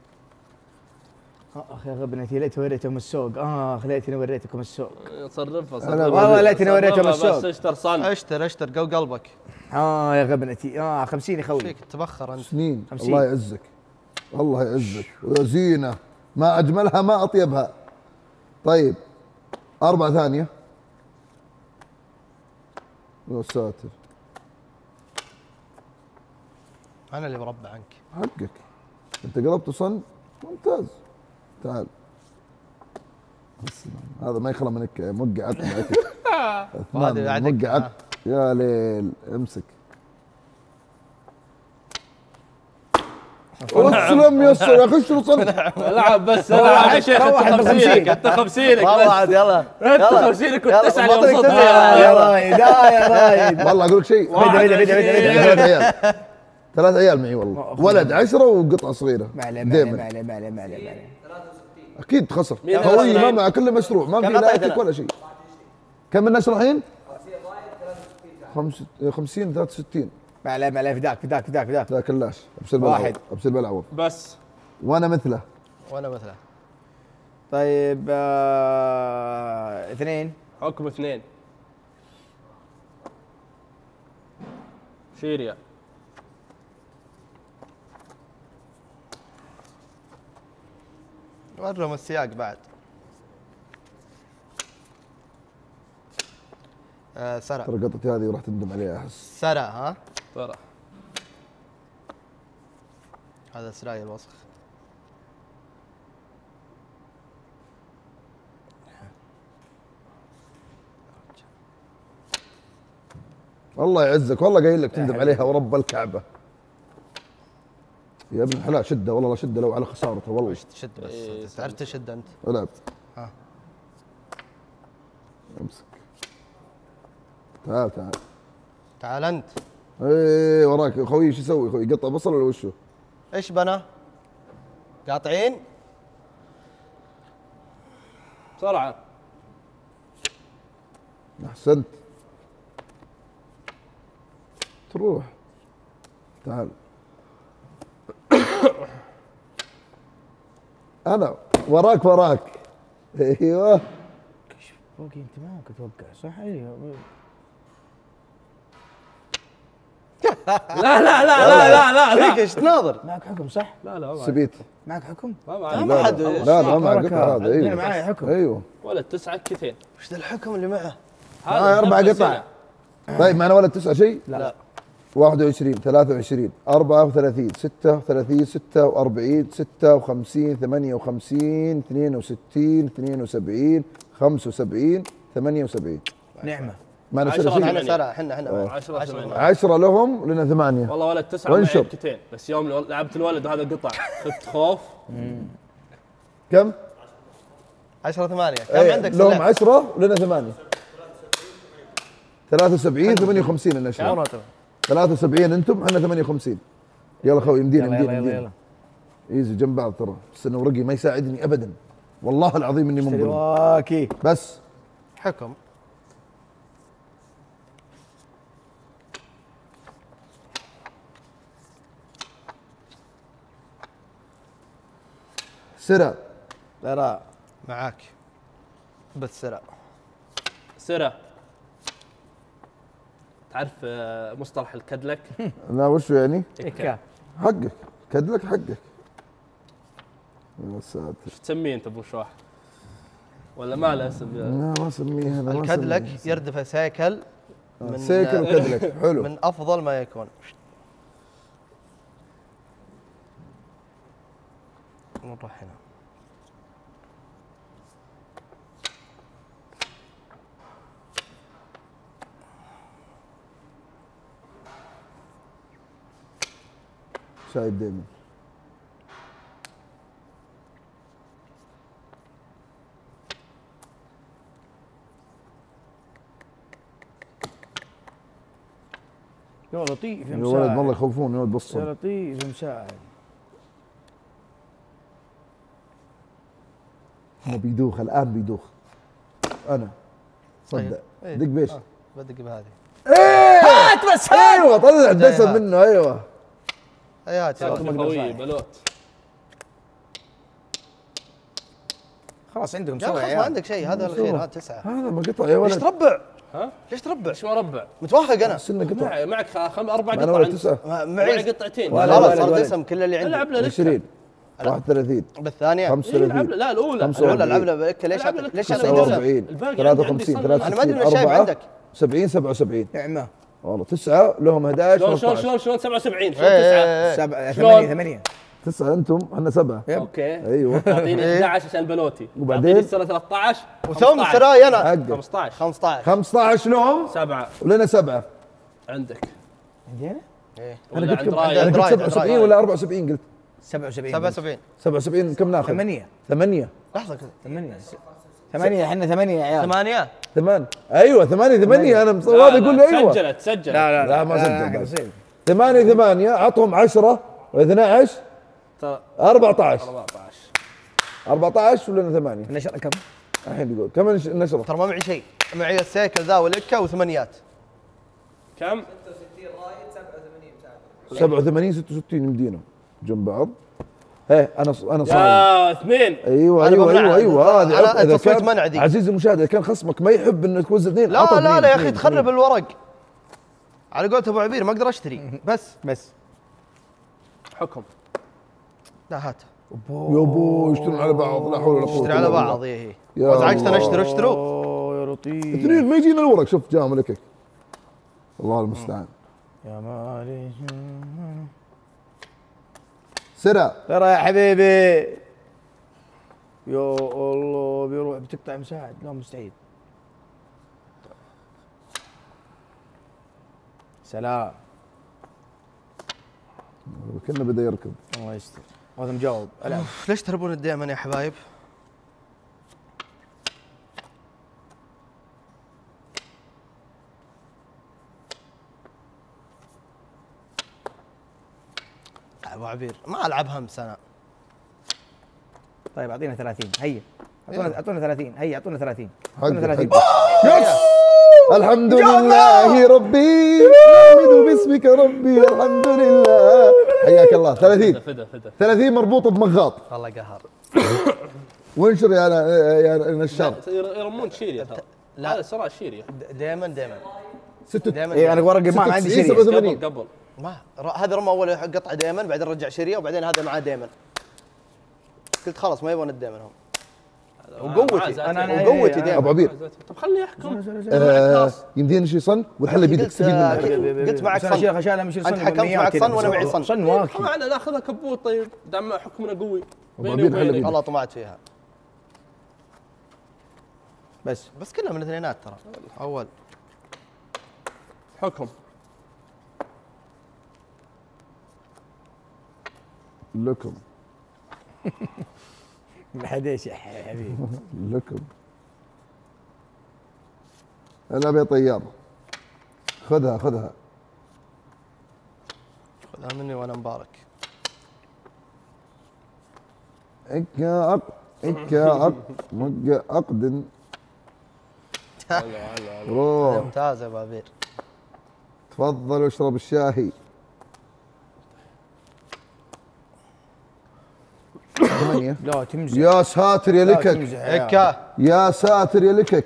اخ يا غبنتي ليت وريتهم السوق. اخ ليتني وريتكم السوق. صرفها أنا صرفها. والله ليتني وريتهم صرفها السوق. بس اشتر صن. اشتر اشتر قو قلبك اه يا غبنتي اه خمسين يا خوي. فيك تبخر انت سنين خمسين. الله يعزك الله يعزك ويا زينة ما أجملها ما أطيبها. طيب أربعة ثانية. يا ساتر انا اللي بربع عنك حقك أنت قلبت صن ممتاز. تعال هذا ما يخلى منك مقعد وهذا قاعد مقعد يا ليل امسك. اسلم يسر يا اخي شو صنع. العب بس العب يا شيخ. انت خمسينك انت خمسينك والله عاد يلا انت خمسينك يلا، وتسعه ما اللي طريق وصلت. تسعة. يا رايد آه يا رايد. والله اقول لك شيء، بدا بدا بدا بدا ثلاث عيال ثلاث عيال معي والله، ولد عشرة وقطعه صغيره ما عليه ما عليه دائما. ما عليه ما عليه ما عليه ما عليه. اكيد خسر مين خوي، ما الأسرعين؟ مع كله مشروع، ما في كم لا أعطيتنا؟ يعطيك ولا شيء. كم الناس رايحين؟ خمسين ثلاثة وستين. ما عليه ما عليه فداك فداك فداك فداك. لا كلاش ابشر واحد. بالعوض ابشر بالعوض بس وانا مثله. وانا مثله. طيب آه، اثنين. حكم اثنين. شيريا. ورهم السياق بعد. آه سرع ترى قطتي هذه وراح تندم عليها احس. سرع ها. ترى هذا سراي الوسخ. الله يعزك والله قايل لك تندم عليها ورب الكعبه. يا ابن الحلال شده والله، لا شده لو على خسارته والله. شد بس إيه، تعرف تشد انت. العب. ها. امسك. تعال تعال. تعال انت. ايه وراك خوي، شو يسوي خوي؟ قطع بصل ولا وشو؟ ايش بنا؟ قاطعين؟ بسرعه. احسنت. تروح. تعال. انا وراك وراك. ايوه. فوقي انت ما ممكن توقع صح؟ ايوه. لا لا لا لا لا لا فيك لا ايش تناظر؟ معك حكم صح؟ لا لا ما سبيت. معك حكم؟ ما لا، معي. ما حد لا لا ما مع قطع هذا. انا ايوه معي حكم. ايوه. ولد تسعه كثير. وش ذا الحكم اللي معه؟ آه، أربع نفس قطع. هنا. طيب معنا ولد تسعة شيء؟ لا واحد وعشرين ثلاثة وعشرين أربعة وثلاثين ستة وثلاثين ستة وأربعين ستة وخمسين ثمانية وخمسين اثنين وستين اثنين وسبعين خمسة وسبعين ثمانية وسبعين. نعمة. معنا عشرة شيء ثمانية. احنا سرع احنا احنا عشرة ثمانية. عشرة لهم لنا ثمانية. والله ولد تسعه وانشر. ومعي كتين، بس يوم لعبت الولد وهذا قطع خفت خوف. كم؟ عشرة ثمانية كم إيه، عندك لهم سلاح؟ عشرة ولنا ثمانية. ثلاثة وسبعين ثمانية وخمسين لنا شباب. ثلاثة وسبعين انتم احنا ثمانية وخمسين. يلا خوي يمدينا يلا يمدينا يلا يلا يمدينا. يلا. ايزي جنب بعض ترى، بس انه ورقي ما يساعدني ابدا. والله العظيم اني منظلم. واكي. بس حكم. سرع. ترى معاك بس سرع. سرة. تعرف آه، مصطلح الكدلك؟ لا وشو يعني؟ إكا. حقك كدلك حقك. يا ساتر. ايش تسميه انت ابو شواح؟ ولا ما له اسم؟ لا ما اسميها انا ما الكدلك أسميها. يردف سيكل من سيكل وكدلك حلو. من افضل ما يكون. نروح هنا. شايب دائما. يا لطيف يا يا ولد والله مساعد. يخوفون يا ولد يا بصل. لطيف يا مساعد. هو بيدوخ الان بيدوخ. انا صدق إيه. دق بيش. آه، بدق بهذه. هات بس ايوه طلع دسم منه ايوه. اي هات يلا. ساتر خوي بلوت. خلاص عندكم يا سوى خلاص ما عيال. عندك شيء هذا الخير هذا تسعة. هذا ما قطع يا ليش ولد. تربع؟ ها؟ ليش تربع؟ ايش مربع؟ متوهق انا. سنه قطع. معي- معك خ- خم اربع انا قطع ولد عندي. تسعه. ما- معي معي قطعتين. ولا- خلاص ولد- صار ولد. دسم كل اللي عندي. العب له لسه. عشرين واحد وثلاثين بالثانية. خمسة إيه، العب وثلاثين له- لا الاولى خمسة ولا وأربعين. العب له بك ليش العب له عندك- ليش تسعة عندك تسعة دسم؟ وأربعين الباقي ثلاثة عندي وخمسين صار- ثلاثة أنا ما أدري من وستين الشايب أربعة عندك. سبعين سبعة وسبعين. نعمة. والله تسعة لهم احد عشر شلون شلون ثلاثة عشر. شلون شلون سبعة وسبعين شلون إيه، تسعة؟ إيه، إيه. سبعة شلون؟ ثمانية ثمانية. تسعة انتم احنا سبعة. اوكي ايوه اعطيني احد عشر عشان بلوتي. وبعدين؟ اعطيني السنه ثلاثة عشر وثم سراي انا حقك خمسة عشر خمسة عشر خمسة عشر لهم سبعة ولنا سبعة. عندك عندي انا ايه ولا انا عند قلت رايد؟ انا قلت رايد، سبعة وسبعين رايد. ولا أربعة وسبعين قلت؟ سبعة وسبعين سبعة وسبعين سبعة وسبعين كم ناخذ؟ ثمانية ثمانية لحظه كذا ثمانية ثمانية احنا ثمانية يا عيال. ثمانية ثمان ايوه ثمانية ثمانية انا مصواب يقول لي ايوه سجلت سجلت لا لا لا ما سجل قاعد بعد. يصير. ثمانية ثمانية عطهم عشرة واثنى عشر ترى أربعة عشر أربعة عشر أربعة عشر ولنا ثمانية. النشرة كم؟ الحين يقول كم نش- نشرة؟ ترى ما معي شيء، معي السيكل ذا والإكا وثمانيات. كم؟ ستة وستين رايد سبعة وثمانين مساعد. سبعة وثمانين ستة وستين يمدينا جنب بعض. ايه انا ص- انا صايم. يا اثنين ايوه أنا ايوه بمنعها. ايوه ايوه هذه أنا عط- إذا التصويت كان- منع دي. عزيزي المشاهد اذا كان خصمك ما يحب انه توزع اثنين لا عطه لا اثنين، لا يا اخي اثنين، تخرب اثنين. الورق. على قولة ابو عبير ما اقدر اشتري بس. بس حكم. لا هات يا ابو يشترون على بعض لا حول ولا قوه اشتري إلا على بالله. بعض. ايه ايه يا وازعجتنا الله. اشتروا اشتروا. اوه يا لطيف. اثنين ما يجينا الورق شوف جاء ملكك. الله المستعان. يا مالي سرع ترى يا حبيبي. يا الله بيروح بتقطع مساعد. لا مستحيل. سلام. كنا بدا يركض. الله يستر. هذا مجاوب. العب. أوف، ليش تهربون الدائما يا حبايب؟ ابو عبير ما العب همس انا. طيب اعطينا ثلاثين هيا. اعطونا اعطونا ثلاثين هيا اعطونا ثلاثين. حقك، اعطونا ثلاثين. حقك. يس الحمد لله ربي نحمد باسمك ربي الحمد لله. حياك الله. ثلاثين فدا فدا ثلاثين مربوطه بمغاط. والله قهر. وانشر يا يا نشار. يرمون شيريا ترى. لا. هذا سراء شيريا. دائما دائما ستة دائما اي انا ورقي ما ما عندي ستة شيء. وتسعين. قبل قبل ما ر- هذا رمى اول قطعه دائما بعدين رجع شريه وبعدين هذا معاه دائما. قلت خلاص ما يبون الدائما هم. وقوتي معاه أنا- أنا- وقوتي ابو دائما. عبير طب خليه يحكم. آه، يمدينا شيء صن والحل بيدك قلت- استفيد منه. قلت معك بس أنا صن. شيخ اشياء مشير أنت حكمت معك صن وأنا معي صن. صن واكي. طبعا ناخذها كبوت طيب دام حكمنا قوي. أبو بيني عبير حل وبينك. بيدك. والله طمعت فيها. بس بس كلها من اثنينات ترى. اول حكم. لكم حديش يا حبيبي. لكم العب يا طيار. خذها خذها. خذها مني وانا مبارك. اك عق اك عق مق عقد. روح ممتاز يا ابو عبير. تفضل واشرب الشاهي. ثمانية. لا تمزح. يا ساتر يا لا لكك. تمزح يا عيال. هكا يا ساتر يا لكك.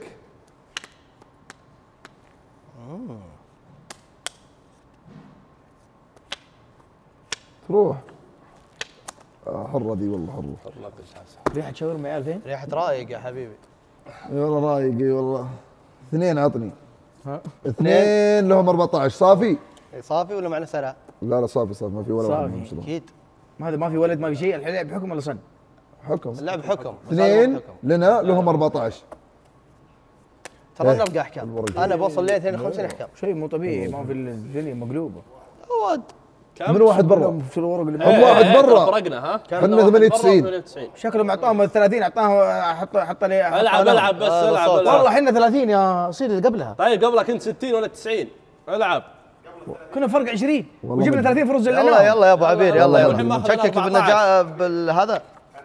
تروح آه، حرة دي والله حرة. ريحة شاورما يا عيال فين؟ ريحه رايق يا حبيبي. اي والله رايق اي والله. اثنين عطني. اثنين لهم أربعة عشر صافي. إيه، صافي ولا معنا سلع؟ لا لا صافي صافي ما في ولا واحد صافي. منهم شرب. اكيد ما هذا ما في ولد ما في شيء. الحين بحكم ولا صن؟ حكم. اللعب حكم. اثنين حكم. لنا لهم أربعة عشر. ترى إيه. نلقى احكام. الورقة. انا بوصل ل اثنين وخمسين احكام. شيء مو طبيعي. ما في الدنيا مقلوبة. ود كم؟ من واحد برا. شو الورق اللي هم واحد إيه، برا. ترى فرقنا ها. احنا ثمانية وتسعين. ثمانية وتسعين. شكلهم اعطاهم ثلاثين اعطاه حط حط لي حط العب لهم. العب بس هذا العب صوت. العب. والله احنا ثلاثين يا صيد اللي قبلها. طيب قبلك انت ستين ولا تسعين. العب. كنا فرق عشرين والله وجبنا ما- ثلاثين في رز يلا الليل. يلا يا ابو عبير يلا والله يلا ما أخذنا شكك أربعة بالنجاة بالهذا.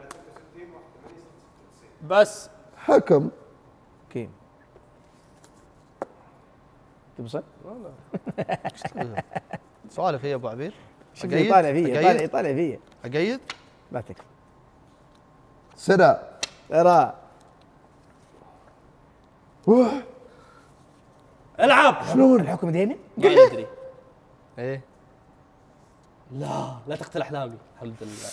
بس حكم. كيف؟ تبصر؟ سوالف هي يا ابو عبير. شوف أقيد؟ يطالع فيا أقيد؟ يطالع يطالع فيا. اقيد. لا تكفى. سرع. ترى العب. شلون الحكم دائما؟ ما ندري. ايه لا لا تقتل احلامي الحمد لله.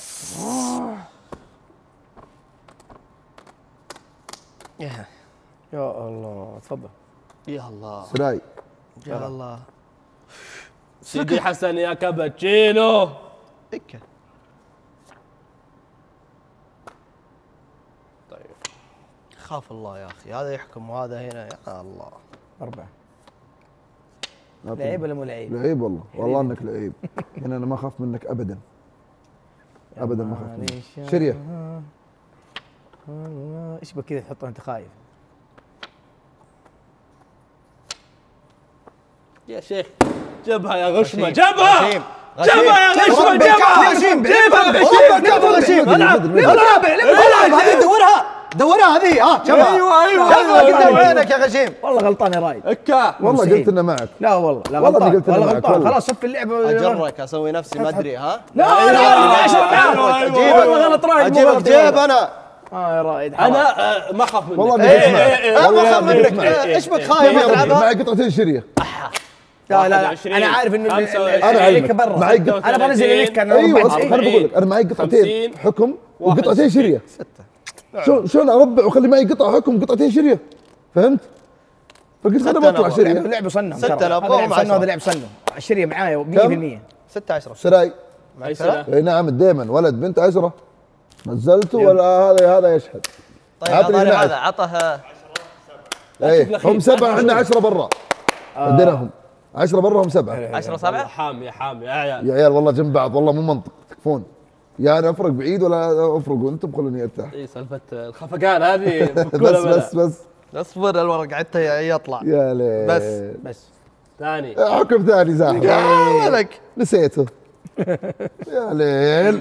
يا يا الله تفضل. يا الله. سراي. يا الله. سيدي حسن يا كابتشينو. اكل خاف الله يا اخي، هذا يحكم وهذا هنا يا الله. أربعة. لعيب ولا مو لعيب؟ لعيب والله، والله انك لعيب. هنا انا ما اخاف منك ابدا. ابدا ما اخاف منك. شريه. ايش بك كذا تحطه انت خايف؟ يا شيخ جبها يا غشمه، جبها غشيم. جبها يا غشمه، جبها غشيم جبها جبها غشيم. العب العب العب هذه دورها دورها هذه ها شباب. ايوه ايوه شباب قدام عينك يا غشيم. والله غلطان يا رايد. اكا والله قلت انه معك. لا والله لا والله غلطان، قلت أنا والله معك، غلطان. والله. خلاص صف اللعبه. اجرك اسوي نفسي ما ادري ها. لا لا عشرة اجيبك والله غلط رايد. مو اجيبك غلط جيب انا. اه يا رايد انا آه، ما اخاف منك. والله اني إيه، قلت معك. إيه، إيه، والله ما اخاف اني قلت منك. معك. ايش بك خايف معي تلعبها؟ قطعتين شريه. لا لا واحد لا وعشرين. انا عارف انه خمسة وعشرين. انا عليك علمك. برا. معي قط- انا بنزل اليك انا ايوه أربعة انا وتسعين. بقول لك انا معي قطعتين خمسين. حكم واحد وقطعتين وستين. شريه. شلون شلون اربع واخلي معي قطعه حكم قطعتين شريه؟ فهمت؟ فقلت خليني ستة بطلع أنا شريه. لعب صنم ستة ترى. أنا هذا أبغاهم لعب صنم عشرة. وهذا لعب صنم. الشريه معايا مية بالمية. ستة عشرة. سراي. اي سنه؟ اي نعم دائما ولد بنت عشرة. نزلته ولا هذا هذا يشهد. طيب عطني هذا نعم. هذا عطه ايه هم سبعه احنا عشرة برا. وديناهم عشرة برا هم سبعه. عشرة والله سبعة. حامي يا حامي يا عيال. يا عيال والله جنب بعض والله مو منطق تكفون. يا انا افرق بعيد ولا افرقوا انتم خلوني ارتاح. اي سالفه الخفقان هذه بس بس بس اصبر الورق عدته يطلع. يا ليل بس. بس ثاني حكم ثاني زاحف يا ولك نسيته. يا ليل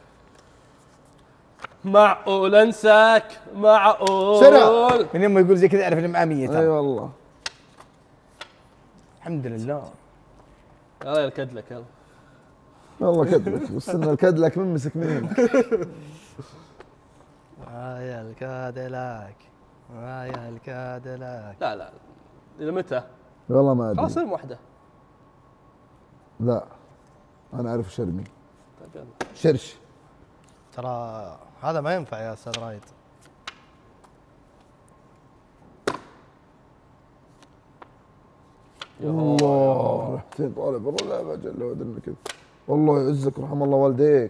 معقول انساك معقول. سرع. من يوم ما يقول زي كذا اعرف انه معاه مية اي ترى. والله الحمد لله. يلا الكدلك يلا. والله كدلك بس ان الكدلك منمسك من هنا. يا الكادلاك يا الكادلاك. لا لا الى متى؟ والله ما خلاص ادري. سلم واحده. لا انا اعرف شرمي طيب يلا. شرش. ترى هذا ما ينفع يا استاذ رايد. الله رحتين طالع برا اللعبه جل ودنا كذا. والله يعزك ورحم الله والديك.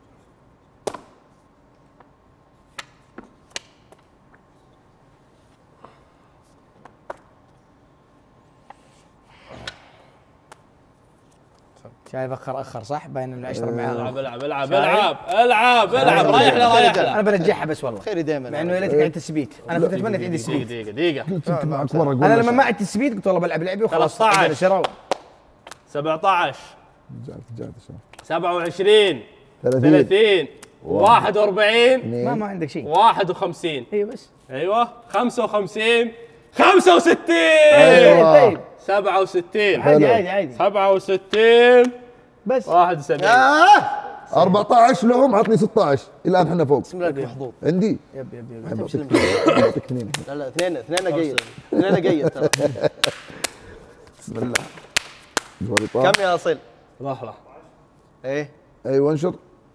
شايف اخر اخر صح باين ان العشرة معاه. العب العب العب العب العب العب رايح له رايح له. انا برجعها بس والله. خيري دائما. مع انه يا ليتك عند التثبيت. انا كنت اتمنى عندي دقيقه التثبيت. دقيقه دقيقه. كنت معك مره اقول انا لك لما ما عندي التثبيت قلت والله بلعب لعبي وخلاص. خمسة عشر. عندنا شراوة. سبعة عشر رجعت رجعت شباب. سبعة وعشرين ثلاثين ثلاثين واحد وأربعين ما اثنين ما عندك شيء. واحد وخمسين ايوه بس. ايوه خمسة وخمسين خمسة وستين أيوة. طيب سبعة وستين عادي حلو. عادي عادي سبعة وستين بس. واحد وسبعين أربعة عشر لهم عطني ستة عشر الان احنا فوق. بسم الله محظوظ. عندي يب يب يب. بعطيك اثنين. لا لا اثنين اثنين قيد اثنين قيد ترى. بسم الله. جوالي طاح. كم يا اصيل؟ لحظة ايه اي وانشر.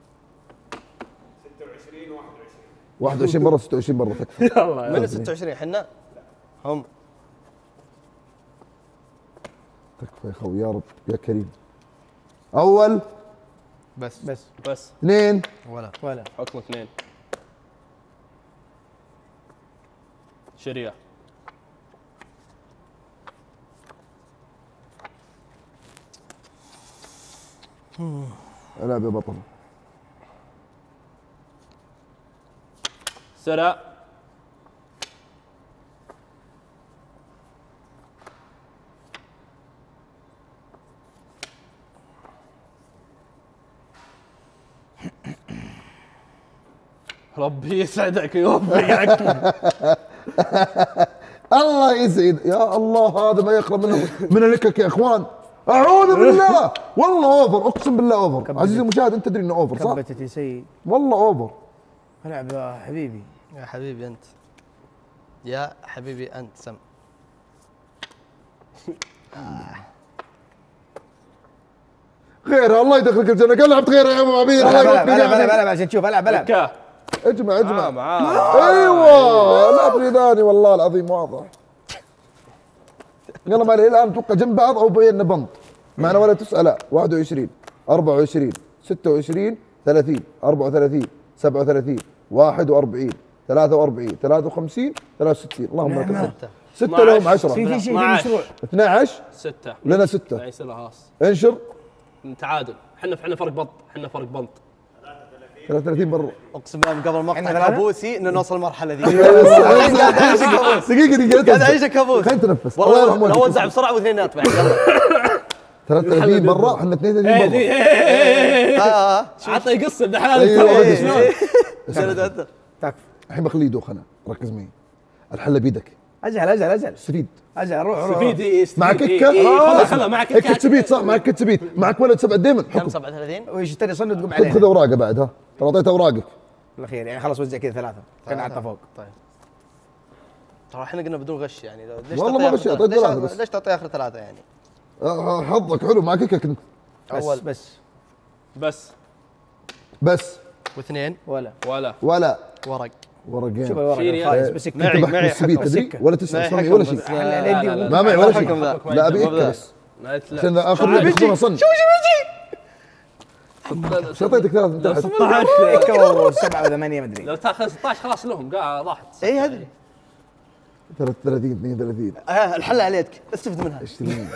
واحد وعشرين برا ستة وعشرين برا تكفى. يلا من يلا ستة وعشرين احنا هم. تكفى يا خوي يا رب يا كريم. اول بس بس بس اثنين ولا ولا حكم اثنين شريعة العب يا بطل. سرع ربي يسعدك ويوفقك. الله يسعد يا الله هذا ما يقرب منه من الكك يا اخوان. اعوذ بالله والله اوفر اقسم بالله اوفر. عزيزي المشاهد انت تدري انه اوفر صح؟ كبتت يا سيد. والله اوفر. العب يا حبيبي. يا حبيبي انت يا حبيبي انت سم. غيرها الله يدخلك الجنه. قال لعبت غيرها يا ابو عبير. الله العب يوفقك العب يا العب أخي. العب عشان تشوف العب العب. كا اجمع اجمع. معاه ايوه لا ثاني والله العظيم واضح. يلا ما الان اتوقع جنب بعض او بيننا بنط. معنا ولا تسأل. لا واحد وعشرين أربعة وعشرين ستة وعشرين ثلاثين أربعة وثلاثين سبعة وثلاثين واحد وأربعين ثلاثة وأربعين ثلاثة وخمسين ثلاثة وستين اللهم لك الحمد ستة. ستة لهم في عشرة في شيء في اثناعش. مشروع. اثنا عشر ستة لنا ستة لا يصير خلاص انشر تعادل احنا احنا فرق بنط احنا فرق بنط ثلاثة وثلاثين برا اقسم بالله من قبل مقطع عندنا ثلاثة؟ كابوسي انه نوصل المرحله ذي. دقيقة دقيقة قاعد اعيش كابوس. خلينا نتنفس الله يرحم والله لو والديك. وزع بسرعه واثنينات بعد يلا. ثلاثة وثلاثين برا احنا اثنين وثلاثين ايه برا دي ايه ها ها عطى يقص ابن حلال أيوة. التوه شلون شلون تكفى. الحين بخليه يدوخ انا ركز معي الحله بيدك اجل اجل اجل استفيد اجل روح روح سفيد إيه، سفيد. معك إيه، كيكه إيه، خذها خذها معك هيك كيكة. تبيت صح معك تبيت معك ولد سبع دائما كم حكم سبعة وثلاثين؟ ويشتري صن وتقوم خذ خذ عليه اوراقه بعد ها ترى اعطيته اوراقك بالاخير يعني خلاص وزع كذا ثلاثه كان عطى فوق. طيب ترى احنا قلنا بدون غش يعني لو- ليش والله تعطيه ما آخر غش، ثلاثة؟ أعطيت ليش- ثلاثة بس. ليش تعطيه اخر ثلاثه يعني؟ آه، حظك حلو معك كيكه كنت بس أول. بس بس بس واثنين ولا ولا ولا ورق. ورقين شوف الورقه شيل يا خلاص إيه. بس كنت معي- بحكي معي السبيت حكم. تدري ولا تسال معي صني حكم ولا بس. شيء احنا لا، اليدي لا، لا. ما معي ولا حكم شيء ذا. لا ابي ما كيكه ذا. بس لا تلا- عشان اخر لعبه يكون صن شو اعطيتك ثلاث من تحت ستة عشر سبعة وثمانية مدري لو تاخذ ستة عشر خلاص لهم قاعد راحت اي هذه ثلاثة وثلاثين اثنين وثلاثين آه، الحل عليك استفد منها. عشرين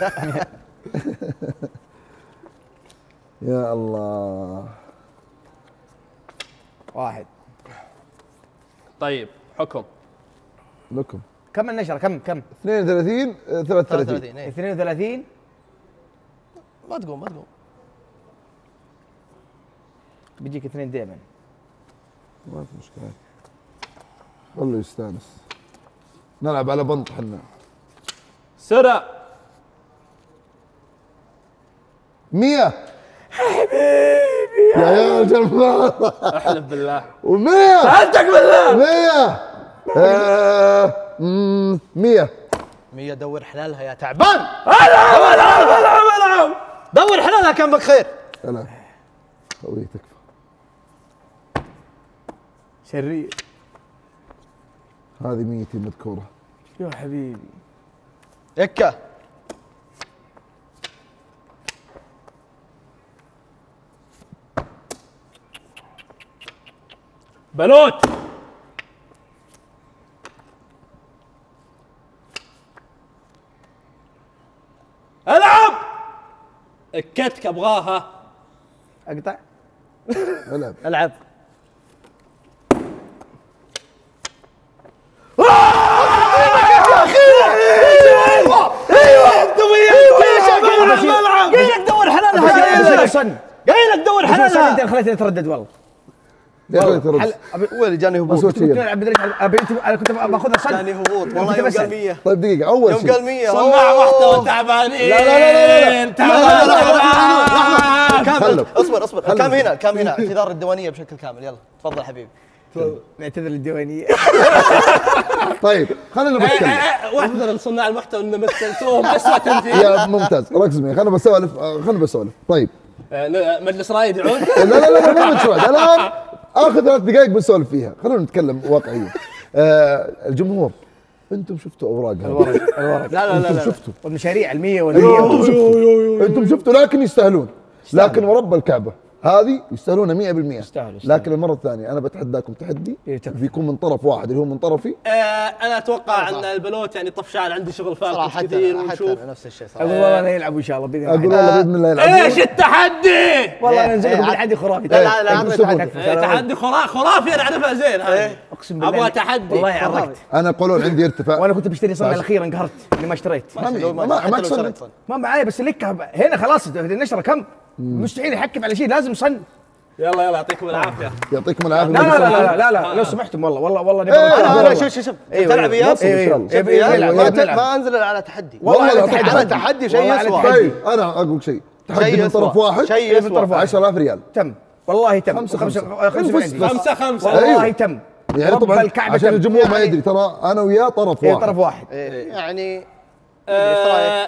يا الله واحد. طيب حكم لكم كم النشرة كم كم؟ اثنين وثلاثين آه، ثلاثة وثلاثين ثلاثة وثلاثين. إيه. اثنين وثلاثين ما تقوم ما تقوم. بيجيك اثنين دائما. ما في مشكلة والله يستانس نلعب على بنط حنا سرع مية حبيبي يا جماعة احلف بالله ومية سألتك بالله مية آه، مم، مية مية دور حلالها يا تعبان. العب العب العب العب دور حلالها كان بك خير. لا خوي تكفى شرير هذه ميتي مذكورة يا حبيبي. يكا بلوت العب الكتك ابغاها اقطع العب العب. قايل لك دور حلالها. صن قايل لك دور صن انت حلالها. خليتني اتردد والله. يا اخي ترى حل ابي هو اللي جاني بس هبوط. هو شيء. تلعب بدري ابي انت انا كنت باخذها صن. جاني هبوط والله كنت يوم بسأل. قال مية. طيب دقيقة أول يوم شيء قال مية. صناع أوه. محتوى تعبانين لا لا لا لا لا. تعبان كامل خلف. اصبر اصبر خلف. الكام هنا الكام هنا اعتذار الديوانيه بشكل كامل. يلا تفضل حبيبي. نعتذر للديوانية. طيب خلينا بتكلم واحذر لصناع المحتوى ان مثلتوهم اسوء تمثيل يا ممتاز ركز معي خلينا بسولف آه، خلينا بسولف طيب آه، مجلس راي يدعون لا لا لا لا ما بتسولف الآن آخر ثلاث دقائق بنسولف فيها خلينا نتكلم واقعية آه، الجمهور انتم شفتوا اوراقها الورق الورق لا لا لا انتم لا شفتوا والمشاريع المية أيوة، والمية انتم شفتوا انتم شفتوا لكن يستاهلون لكن ورب الكعبة هذه يستاهلون مئة بالمئة يستاهلوا، يستاهلوا. لكن المرة الثانية أنا بتحداكم تحدي إيه، تكفى. بيكون من طرف واحد اللي هو من طرفي آه، انا اتوقع ان البلوت يعني طف شعر عندي شغل فالكوس صراحه كثير حتى ونشوف أنا نفس الشيء اقول صراحه. والله لا يلعبوا ان شاء الله باذن أقول الله. والله بإذن الله يلعبون ايش التحدي؟ والله إيه، ننزل إيه، لكم تحدي خرافي. لا لا لا أقول عطني سبعة. تحدي. آه، تحدي خرا- خرافي انا اعرفها زين هذه اقسم بالله ابغى إني- تحدي والله عرقت أنا قولون عندي ارتفاع وانا كنت بشتري صنع الاخير انقهرت اني ما اشتريت. لو ما- ما ما- حتى ما لو تصنع. شريت صن. ما معاي بس لك هنا خلاص النشره كم؟ مستحيل يحكم على شيء لازم صن. يلا يلا يعطيكم العافيه يعطيكم العافية لا لا لا لا لا, لا, لا لو سمحتم والله والله والله نبغى إيه، نتكلم. انا انا والله. شوف شوف شوف أيوة، تلعب أيوة. اياه إن شاء الله. أيوة، شوف أيوة، إياه. نلعب، ما نلعب. ما انزل على تحدي. والله والله على لا تحدي. على تحدي شيء والله على يسوى. تحدي. طيب أنا أقول شيء تحدي شيء من يسوى. طرف واحد شيء من يسوى. طرف واحد. عشرة آلاف ريال تم والله تم خمسة خمسة خمسة. خمسة بس- من عندي. خمسة خمسة والله أيوة. تم يعني رب طبعا الكعبة عشان تم. الجمهور ما يعني- يدري ترى أنا وياه طرف إيه، واحد طرف واحد. إيه، يعني آه،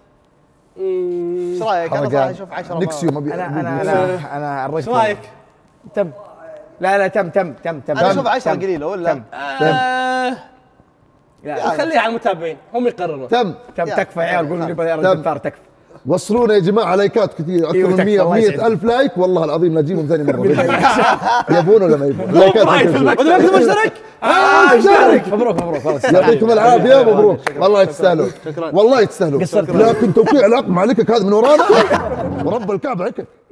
ايش رايك؟ انا صراحه اشوف عشرة. نكسيو ما بي انا انا انا انا عرفت ايش رايك؟ تم لا لا تم تم تم تم انا تم. اشوف عشرة تم. قليله ولا؟ تم. آه، لا خليها على المتابعين هم يقررون تم تم يا. تكفى يا عيال قولوا لي يا تم. الدفار تكفى. وصلونا يا جماعه لايكات كثير اكثر أيوة من تكفى، مية الله يسعدك. ألف لايك، والله العظيم لا تجيبهم ثاني مره. يبون ولا ما يبون؟ لايكات رايك في أهم شيء. المكتب مشترك؟ آه، مشترك. مبروك مبروك خلاص. يعطيكم العافيه، مبروك والله تستاهلون، والله تستاهلون، قصرت. لكن توقيع العقد مع لكك هذا من ورانا ورب الكعبه عكك.